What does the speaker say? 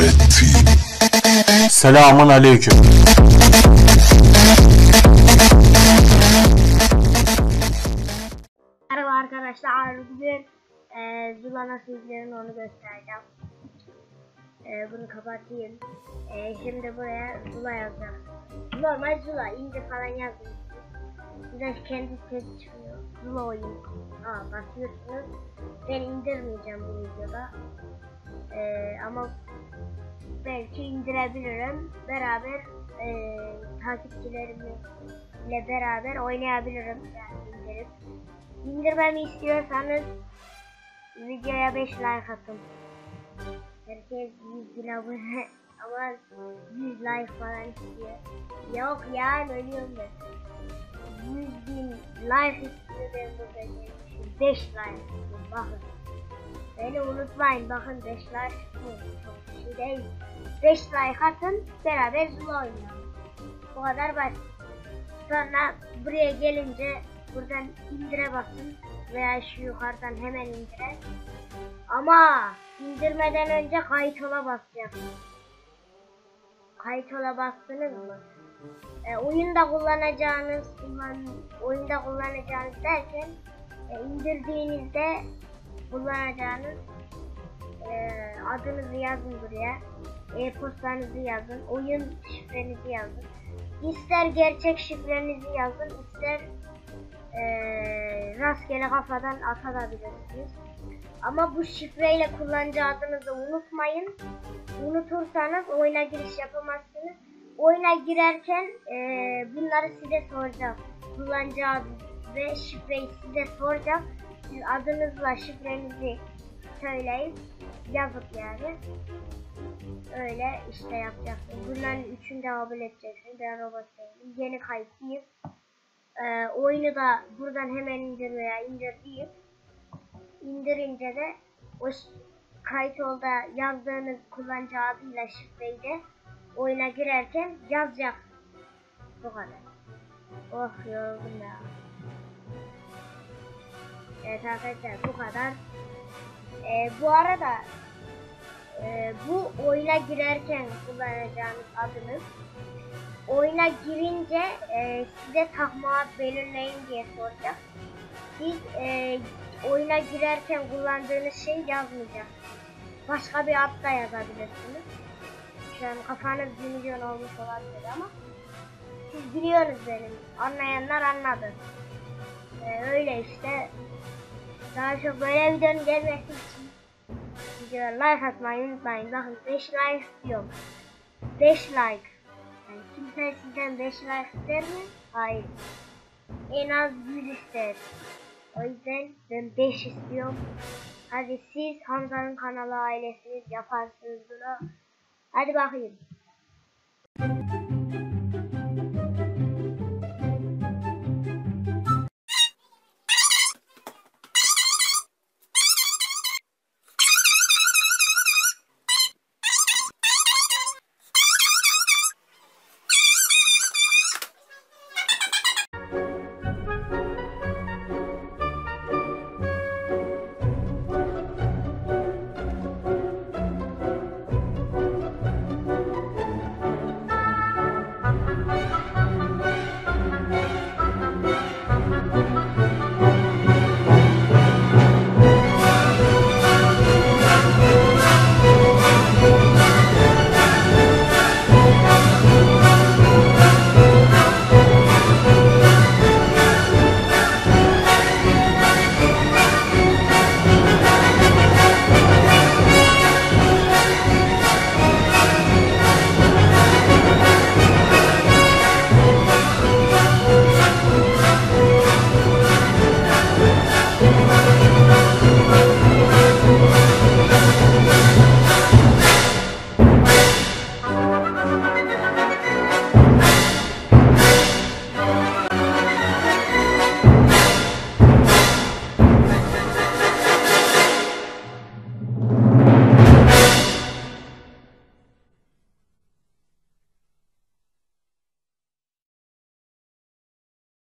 Selamun aleyküm. Merhaba arkadaşlar, bugün Zula nasıl izlenir onu göstereceğim. Bunu kapatayım. Şimdi buraya Zula yazacağım. Normal Zula, indir falan yazdım. Biraz kendi sesi çıkıyor. Zula oyun. Basıyorsunuz. Ben indirmeyeceğim bu videoda. Ama belki indirebilirim. Beraber takipçilerimle beraber oynayabilirim. Yani indirip. İndirmemi istiyorsanız videoya 5 like atın. Herkes 100.000 abone ama 100 like falan istiyor. Yok ya, ölüyorum ben. 100.000 like istiyor ben burada. 5 like istiyorum, bakın. Beni unutmayın, bakın 5 like çok bir şey değil. 5 like atın, beraber Zula oynayalım. Bu kadar basit. Sonra buraya gelince buradan indire basın veya şu yukarıdan hemen indire. Ama indirmeden önce kayıt ola basacaksınız. Kayıt ola bastınız mı? Oyunda kullanacağınız derken indirdiğinizde kullanacağınız adınızı yazın buraya. E-postanızı yazın. Oyun şifrenizi yazın. İster gerçek şifrenizi yazın, ister rastgele kafadan atabilirsiniz. Ama bu şifreyle kullanıcı adınızı unutmayın. Unutursanız oyuna giriş yapamazsınız. Oyuna girerken bunları size soracak. Kullanıcı adı ve şifreyi size soracak. Siz adınızla şifrenizi söyleyip yazıp yani öyle işte yapacaksınız. Bunların üçünü de kabul edeceksiniz. Ben robot değilim. Yeni kayıtlıyım. Oyunu da buradan hemen indir veya indir deyip indirince de o kayıt olda yazdığınız kullanıcı adıyla şifreyi de oyuna girerken yazacak. Bu kadar. Oh, yoruldum ya. Evet arkadaşlar, bu kadar. Bu arada bu oyuna girerken kullanacağınız adınız, oyuna girince size takma ad belirleyin diye soracak. Siz oyuna girerken kullandığınız şey yazmayacaksınız. Başka bir ad da yazabilirsiniz. Şu an kafanız 1 milyon olmuş olabilir ama siz biliyorsunuz benim. Anlayanlar anladı. Öyle işte. Daha çok böyle videonun gelmesi için videoya like atmayı unutmayın. Bakın 5 like istiyorum. 5 like. Yani kimse sizden 5 like ister mi? Hayır. En az 100 ister. O yüzden ben 5 istiyorum. Hadi siz Hamza'nın kanalı ailesiniz, yaparsınız bunu. Hadi bakayım.